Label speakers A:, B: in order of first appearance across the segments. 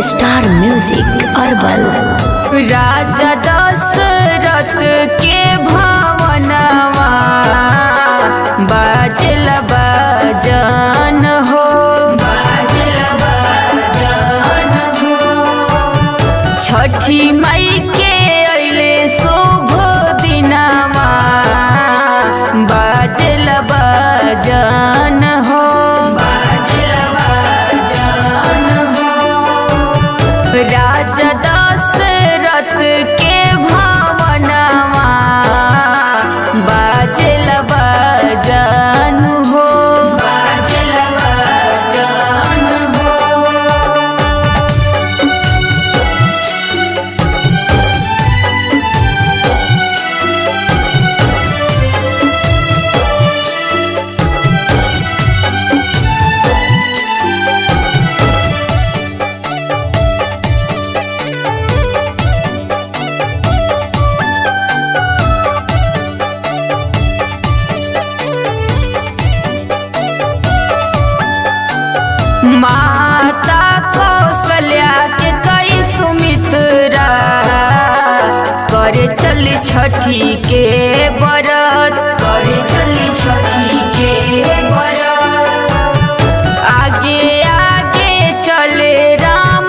A: Star music अरबल।
B: राजा दशरथ के भवनवा बाजल बाजन हो, बाजल बाजन हो। छठी मई के अइले शुभ दिनवा बाजल बाजन हो, बाजल बाजन हो। राजा दशरथ के भवनवा बाजल बाजन हो, बाजल बाजन हो। माता कौशल्या के कई सुमित्रा करे चली छठी के व्रत, करे चली छठी के व्रत। आगे आगे चले राम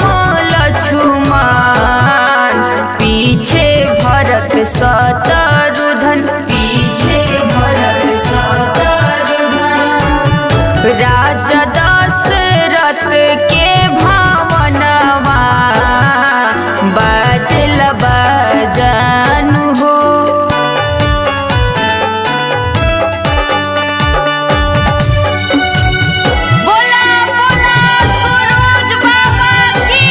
B: लक्ष्मण, पीछे भरत शत्रुघ्न, पीछे भरत शत्रुघ्न। राजा दशरथ के भवनवा बाजल बाजन हो। बोला बोला सूरज बाबा की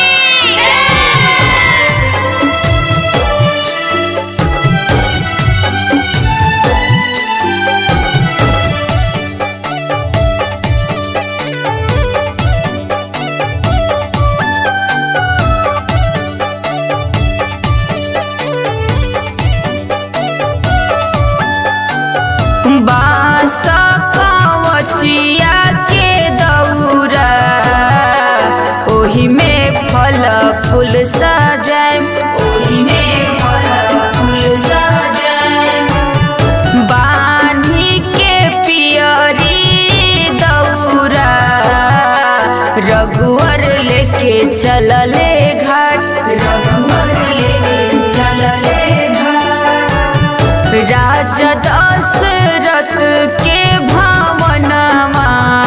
B: बांस कवचिया के दौरा, ओही में फल फूल सजाएम, ओही में फल फूल सजाएम। बान्ही के पियरी दौरा, रघुवर लेके चलले घाट, रघुवर लेके चलले घाट। राजा दशरथ के भवनवा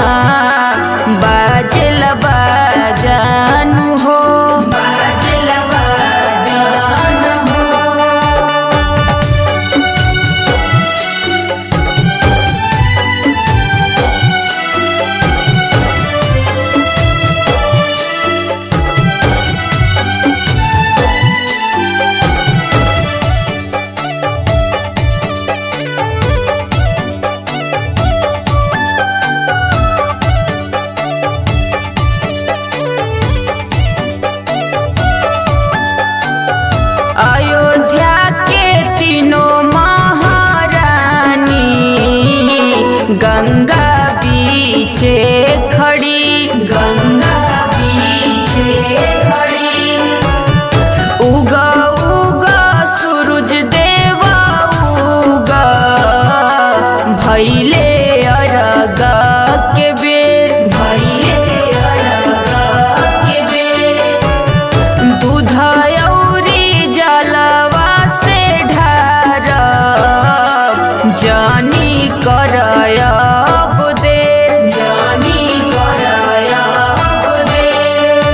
B: बाजल बाजन हो, बाजल बाजन हो। अयोध्या के तीनों महारानी गंगा बीचे खड़ी, गंगा बीचे खड़ी। उगा उगा सूरज देवा उगा, भइले अरग के बेर, भइले अरग के बेर। दूध जानी करयब देर, जानी करयब देर।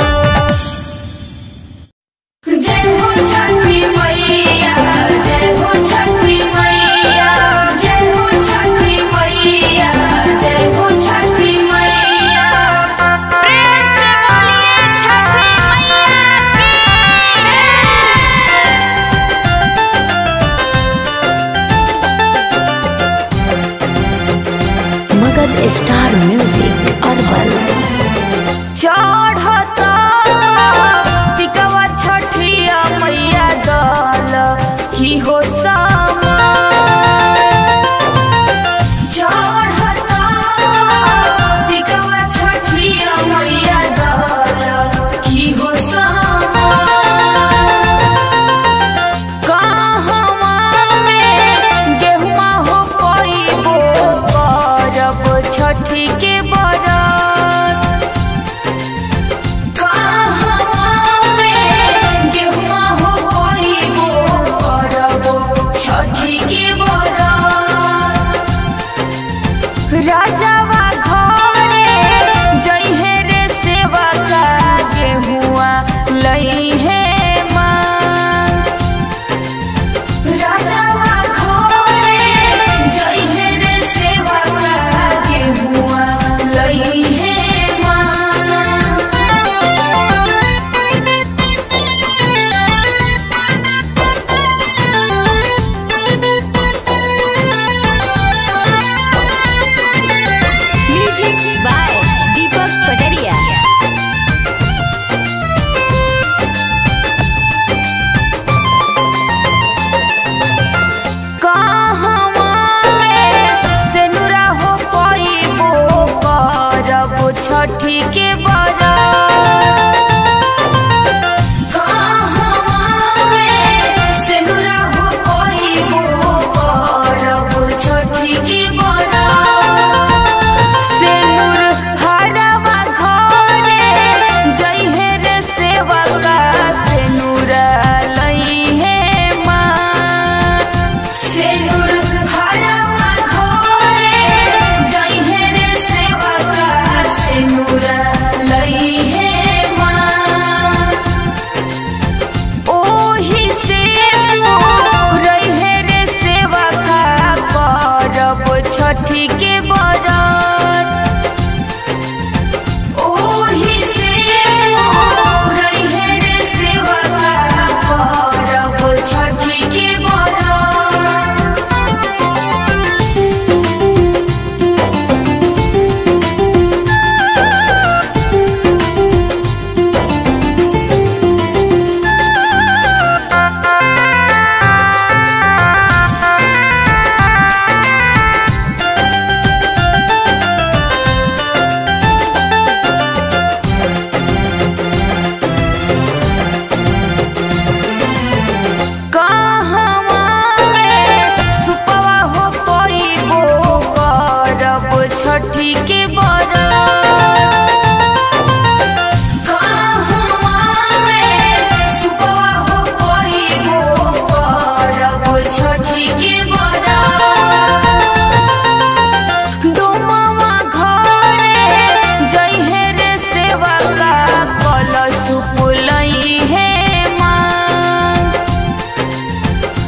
B: जय हो छठी मैया, जय हो छठी मैया, जय हो छठी मैया, जय हो छठी मैया। प्रेम से बोलिए छठी मैया की।
A: मगध स्टार म्यूजिक अरबल।
B: चढ़ता तिकवा छठिया मैया दल की हो समय। चढ़ता तिकवा छठिया मैया दल की हो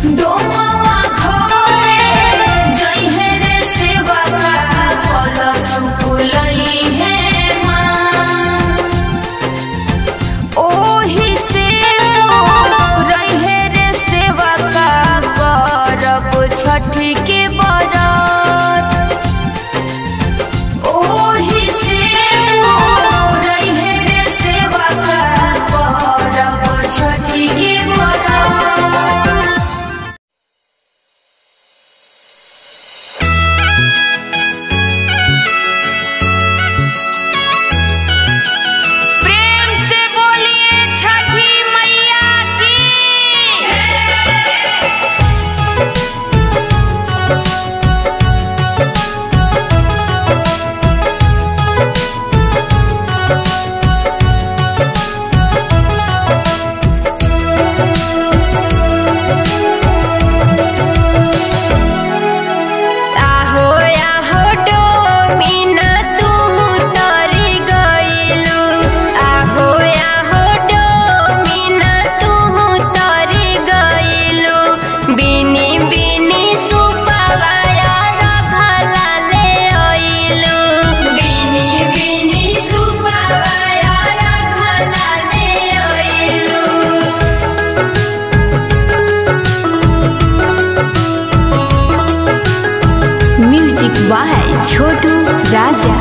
B: डोमवा घरे जइहे रे सेवा का कलश फुलई है माँ ओही से तो रहे रे सेवा का करब छठी के बरत ओही से तो रहे रे सेवा का करब छठी के बरत प्रेम से बोलिए छठी मैया की आहो आहो डोमिना तू तरी गइलू आहो आहो डोमिना तू तरी गइलू बिनी बिनी सुपवाया रखला ले आइलू बिनी बिनी सुपवाया रखला ले आइलू
A: म्यूजिक बाय छोटू राजा।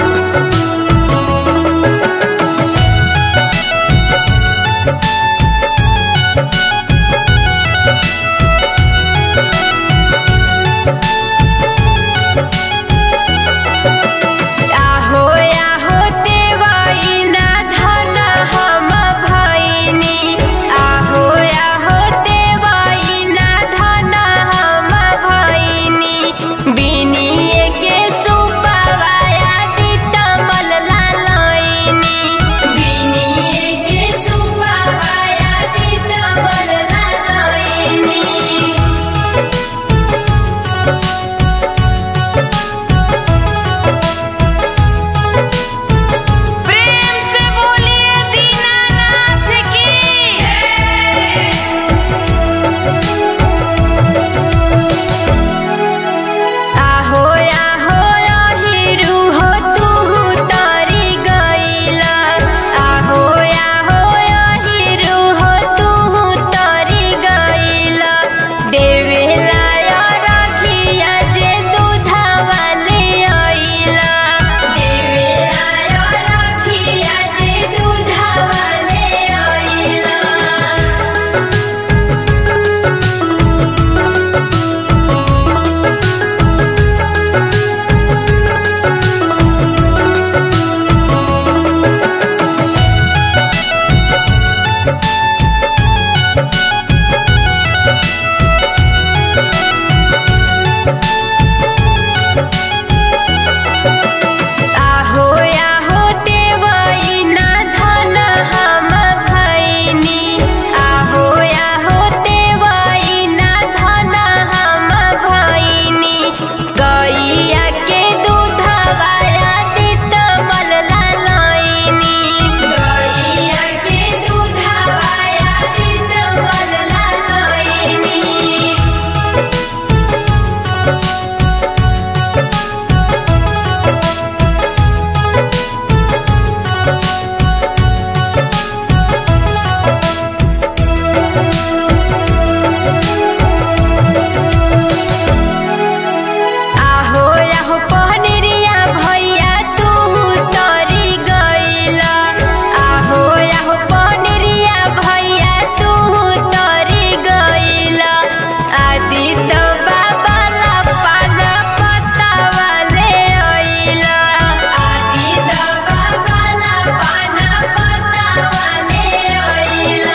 B: आहो आहो देवाईना धन हम भइनी आहो आहो देवाईना धन हम भइनी बिनिए के सुपवाया दितमल लालैनी बिनिए के सुपवाया दितमल लालैनी प्रेम से बोलिए दीनानाथ की आहो आहो अहिरू हो तू तरी गइला आहो आहो अहिरू हो तू तरी गइला देवेला रखिया जे दूधवा ले आइला देवेला रखिया जे दूधवा ले आइला आहो आहो देवाईना धन हम भइनी आहो आहो देवाईना धन हम भइनी गैया के दूधवाया दितमल लालैनी गैया के दूधवाया दितमल लालैनी आहो आहो पहनिरिया भैया तू तरी गइला आहो आहो पहनिरिया भैया तू तरी गइला आदि तो बाबा ला पाना पतावा ले आइला आदि तो बाबा ला पाना पतावा ले आइला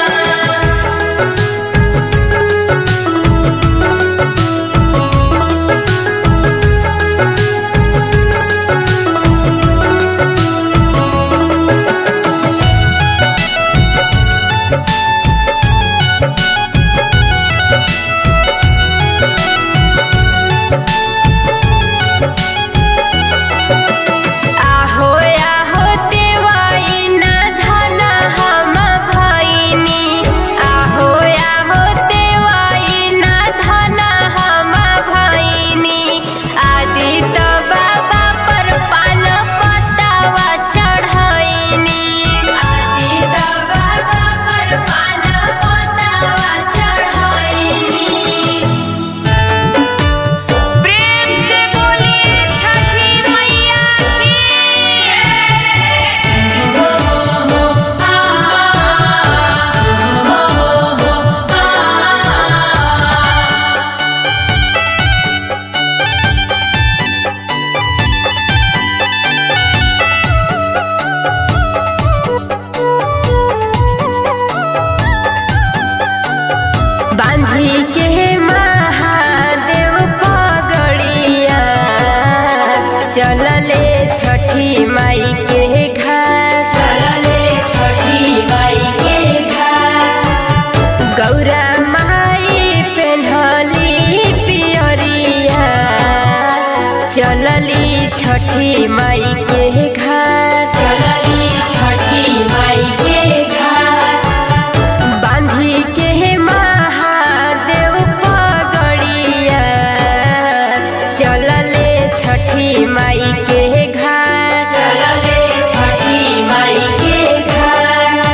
B: चलली छठी माई के घाट,
A: चलली छठी माई के घाट,
B: बांधी के महादेव पगड़िया, चलले छठी माई के घाट,
A: चलले छठी माई के घाट।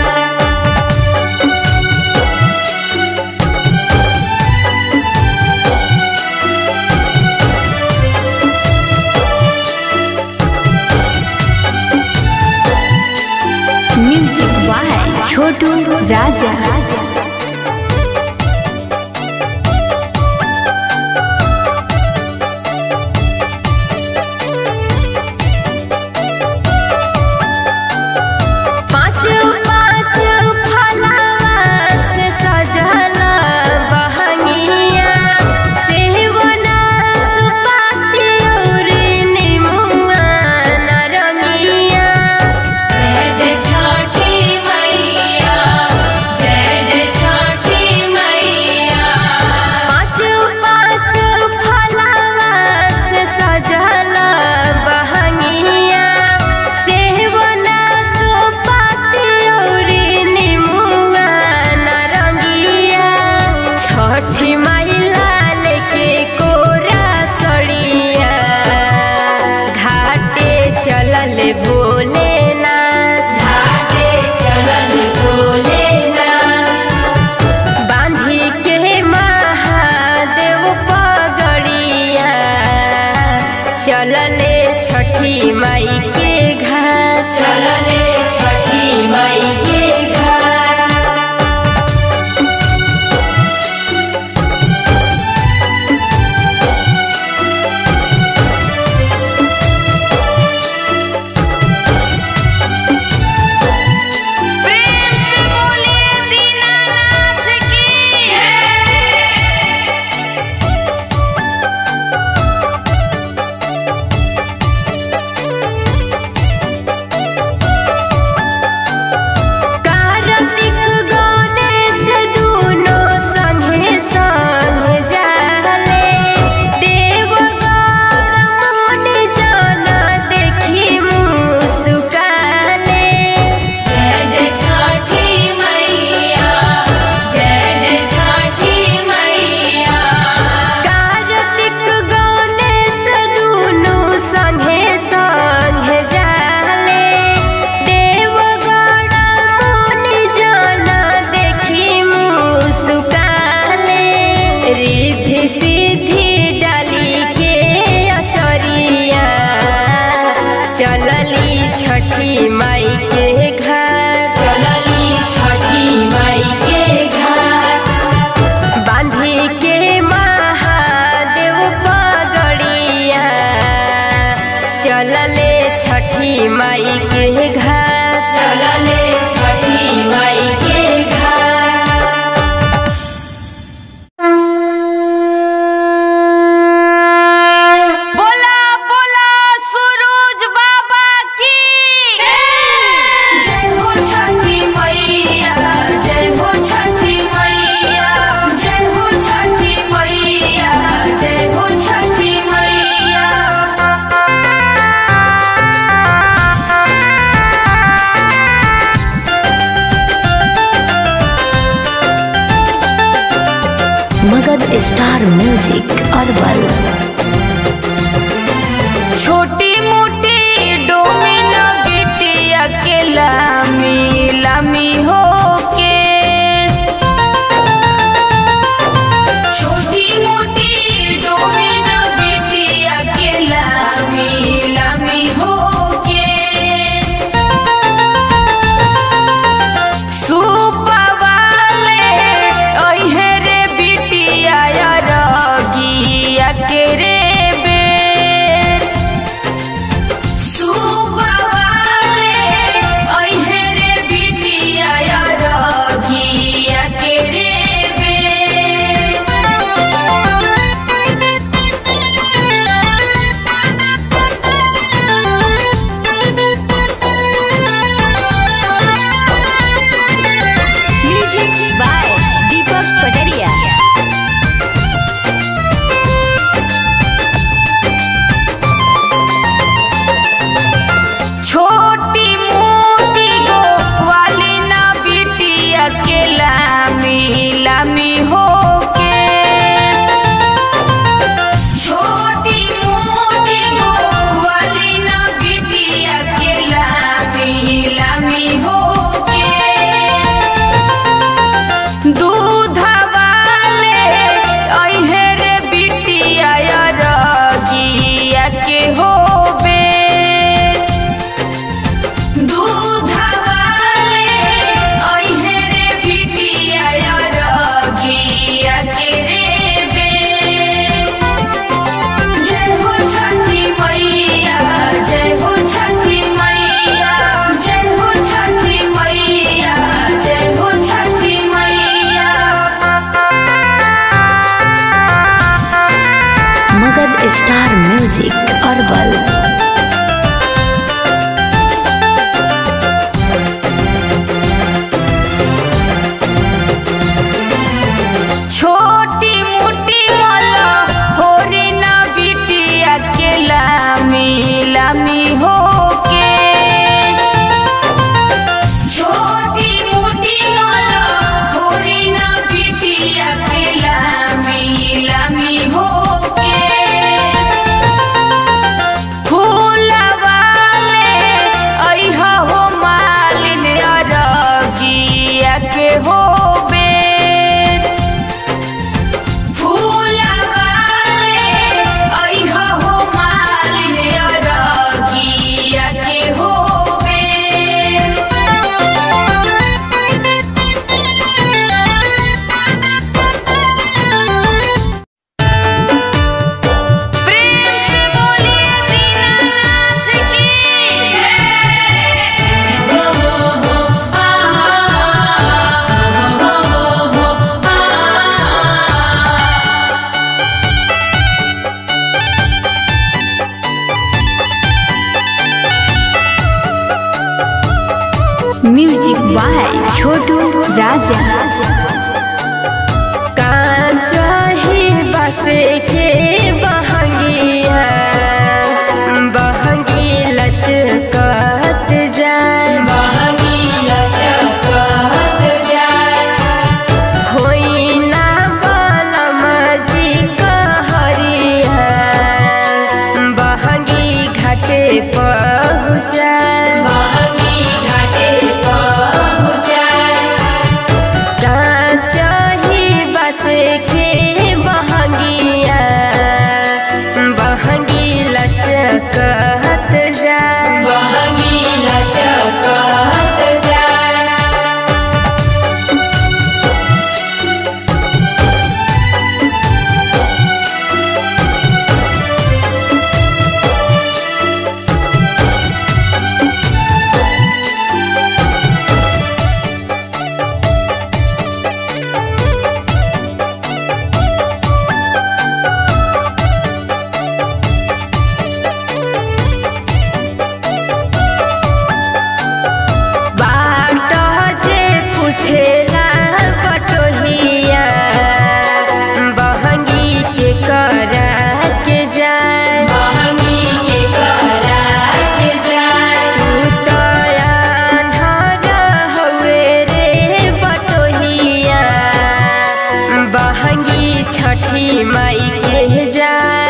B: Music by Chhotu Raja. भोलेनाथ
A: घाटे चलल भोलेनाथ,
B: बांधी के महादेव पगड़िया, चलले छठी माई के घाट,
A: चलले छठी माई के घाट। चलली छठी माई के घाट, चलली छठी माई के घाट,
B: बांधी के महादेव पगड़िया, चलले छठी माई के घाट,
A: चलले छठी माई के घाट।
B: मगध स्टार म्यूजिक अरबल।
C: छोटी मोटी डोमिन बिटिया के लामी लामी हो के, छोटी मोटी डोमिन बिटिया के लामी लामी हो के, सुपवाले ओहे रे बिटिया रगिया के रे बेर, सुपवाले ओहे रे बिटिया
B: स्टार म्यूजिक अरबल।
C: छोटी मोटी वाला होरी ना बिटिया के लामी लामी हो के। छोटी मोटी वाला होरी ना बिटिया के लामी लामी हो के। फूलवाले अइहा हो मालिन अरगिया के हो
B: म्यूजिक बाय छोटू राजा।
A: कांचही बस के बहंगिया बहंगी लचकत जाए बहंगी लचकत जाए। होई ना बलम जी कहरिया बहंगी घाटे पहुँचाए बहंगी घाटे के बहंगिया बहंगी लचकत जाए बहंगी लचकत जाए। छेला बटोहिया बहंगी के करा के जाए बहंगी के करा के जाए। तू तो आंधर हुए रे बटोहिया बहंगी छठी माई के जाए